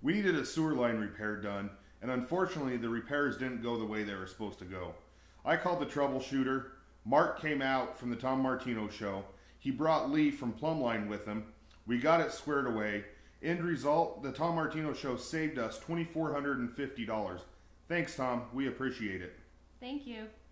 We needed a sewer line repair done, and unfortunately the repairs didn't go the way they were supposed to go. I called the troubleshooter. Mark came out from the Tom Martino show. He brought Lee from Plumline with him. We got it squared away. End result, the Tom Martino show saved us $2,450. Thanks, Tom. We appreciate it. Thank you.